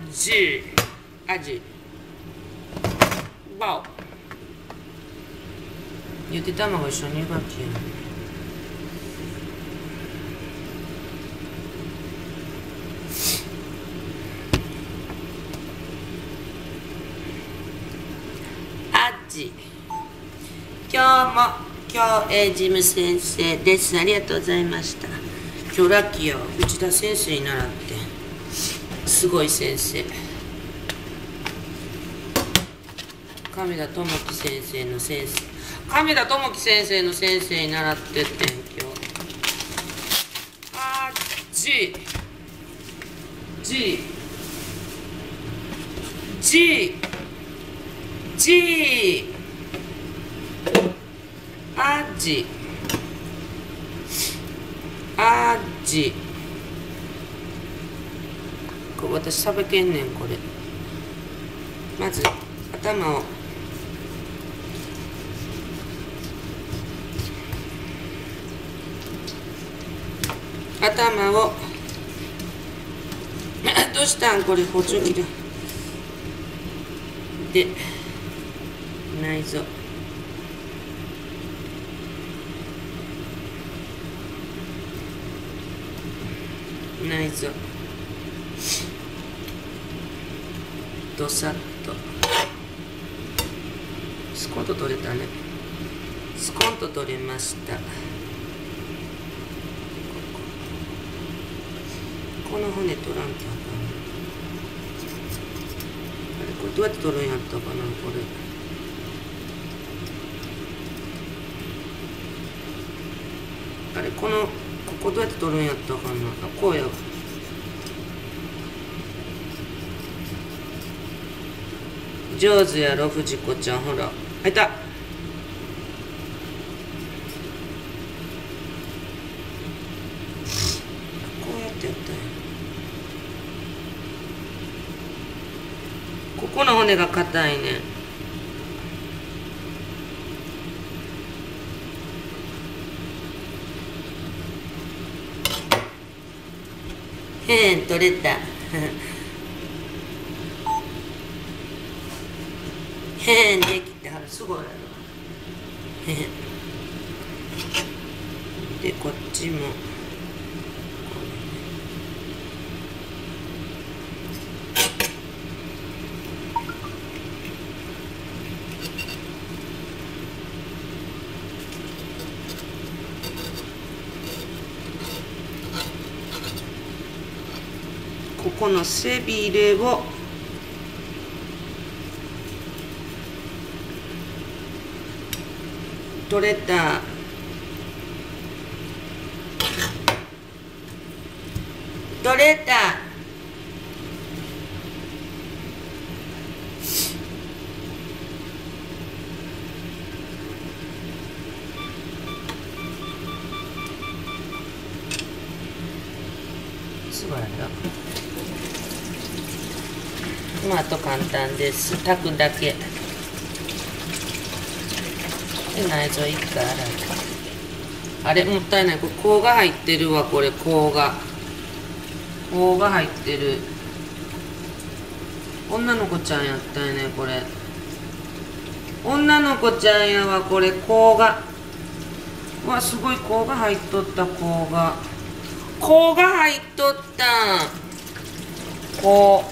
じあじばおゆで卵一緒に湯がきやんあじ今日事務先生です。ありがとうございました。今日ラッキーよ。内田先生に習ってすごい先生。亀田智樹先生の先生。亀田智樹先生の先生に習ってってん今日。あじあじこれ私食べけんねんこれ。まず頭をどうしたんこれ包丁切るで内臓どさっとスコンと取れたね。スコンと取れました。この骨取らんとあかん。あれこれどうやって取るんやったかなこれ。あれここどうやって取るんやったかな。あこうやわ。上手やろ藤子ちゃんほら。あいた。こうやってやったんや。ここの骨が硬いね。へん取れた。へんできてはるすごいやろ。へんでこっちもここの背びれを取れた。取れた。すごいな。あと簡単です。炊くだけ。内臓一回洗う。あれもったいない。これ甲が入ってるわ。これ甲が入ってる。女の子ちゃんやったよねこれ。女の子ちゃんやわこれ。甲がうわすごい。甲が入っとった。甲が入っとった甲。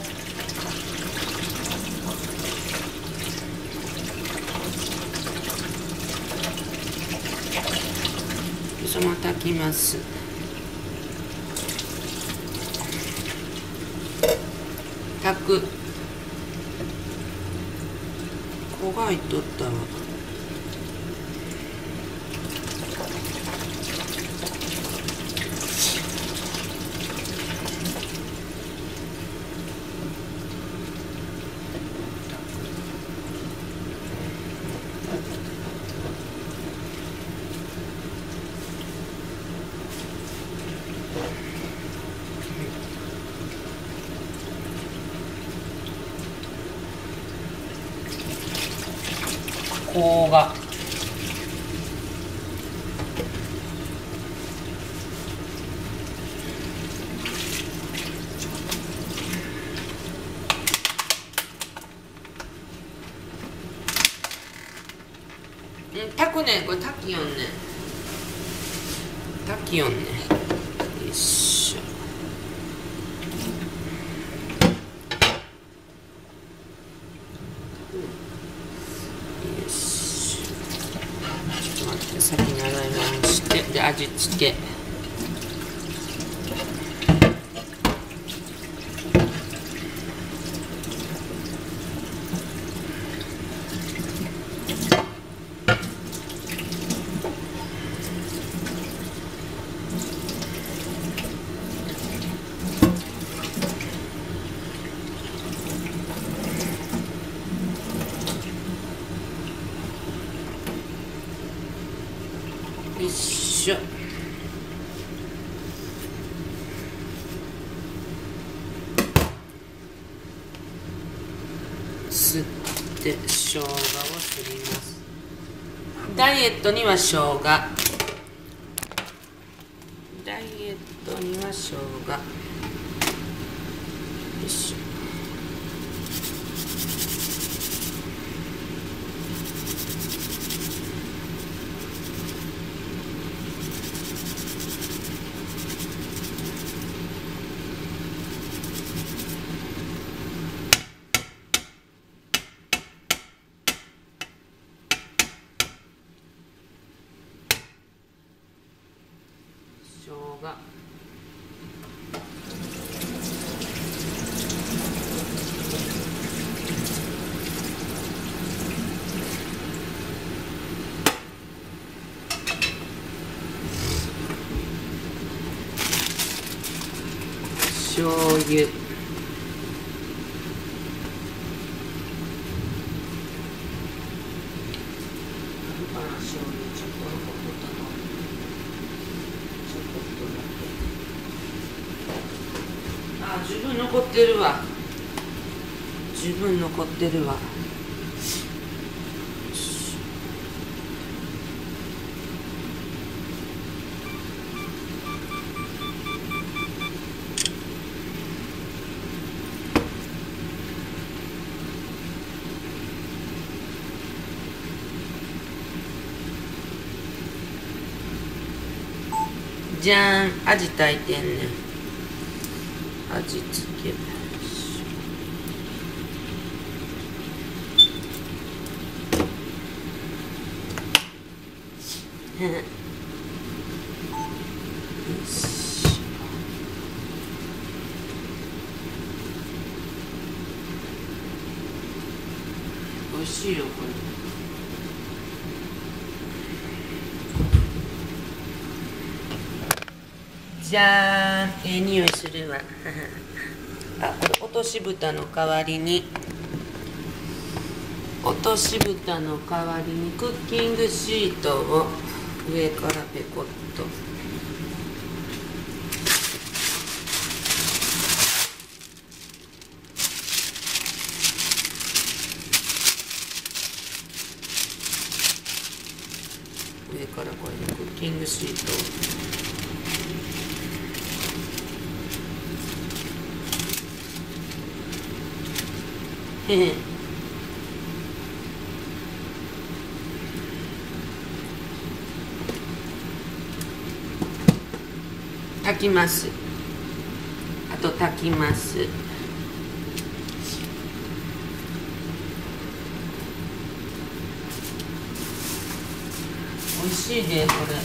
そのまま炊きます。炊く。こが入っとったわ。甲がくねん。これ炊きよんねん。炊きよんねん。よいしょ。よし。ちょっと待って、先に洗い物して、で味付け。よいしょ。すって生姜をすります。ダイエットには生姜。ダイエットには生姜。よいしょ。生姜。醤油。あ、十分残ってるわ。十分残ってるわ。じゃーん、味炊いてんねん。味付け。よし。美味しいよこれ。じゃーん、匂いするわ。あ、これ落とし蓋の代わりにクッキングシートを上からペコッと。上からこれでクッキングシートを。炊きます。あと炊きます。美味しいでこれ。味。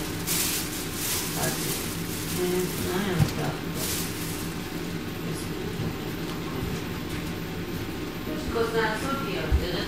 何やった。よしこさん、ソフィーやってる。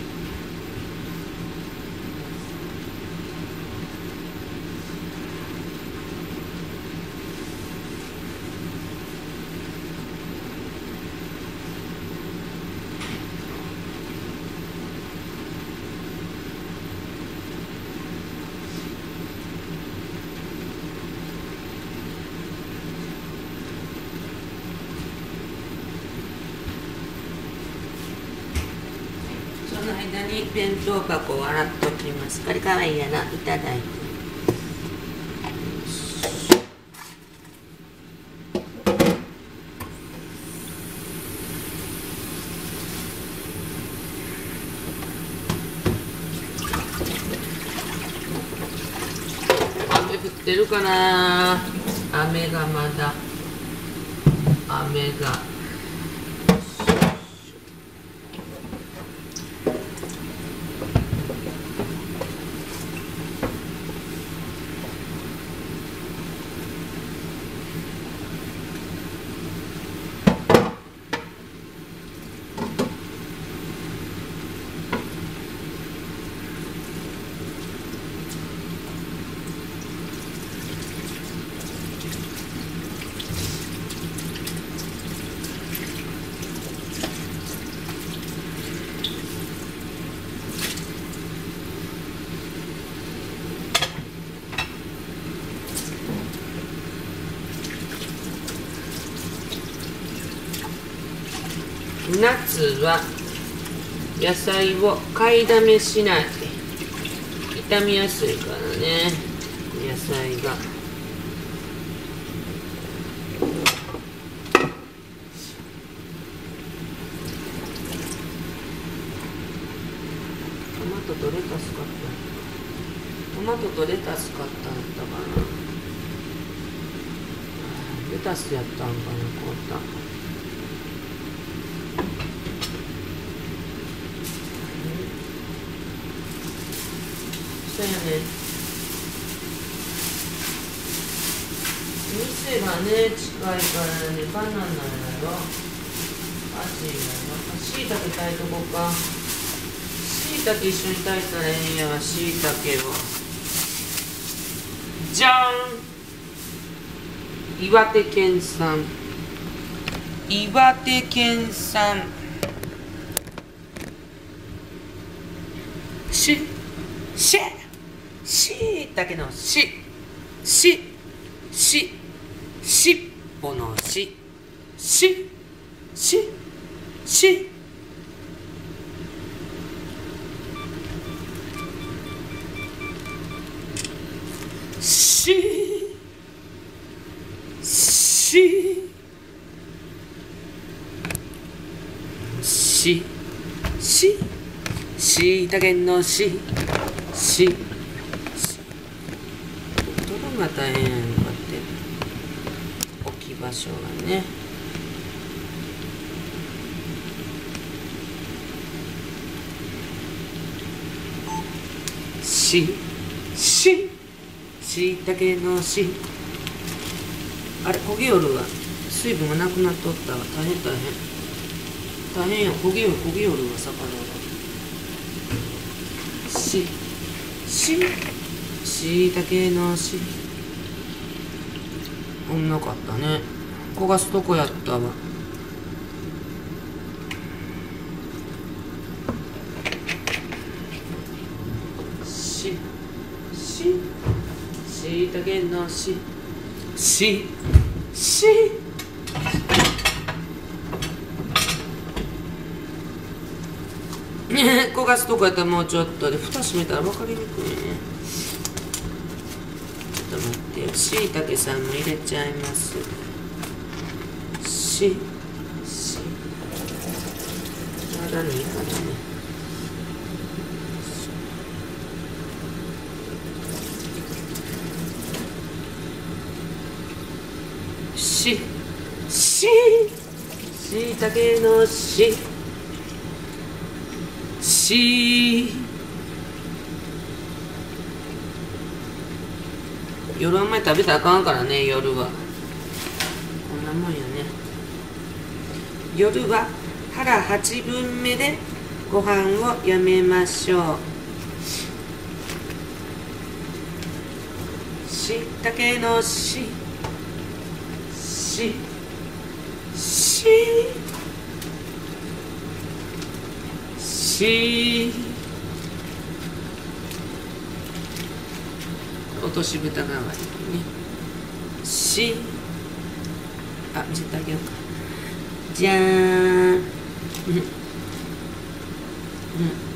その間に弁当箱を洗っときます。これかわいいやな、いただいて。 ってるかな。雨がまだ雨が。夏は野菜を買いだめしない。傷みやすいからね、野菜が。トマトとレタス買った。トマトとレタス買ったんだったかな。レタスやったんかな、こうた。そうやね。店がね、近いからね、バナナやろ。アジやろ。しいたけ炊いとこうか。しいたけ一緒に炊いたらええんやわ、しいたけを。じゃーん！岩手県産。岩手県産。しいたけのしっぽのしいたけのしどれが大変やんかって置き場所がね。しいたけのし。あれ焦げよるわ。水分がなくなっとったわ。大変大変や。焦げよるわ、魚が。しいたけのし。おんなかったね。焦がすとこやったわ。しいたけのし焦がすとこやったらもうちょっとで、蓋閉めたら分かりにくいね。ちょっと待ってよ。しいたけさんも入れちゃいます。まだねいいかなね。しいたけの夜あんまり食べたらあかんからね。夜はこんなもんよね。夜は腹8分目でご飯をやめましょう。しいたけの落とし蓋代わりにね。見せてあげようか。じゃーん。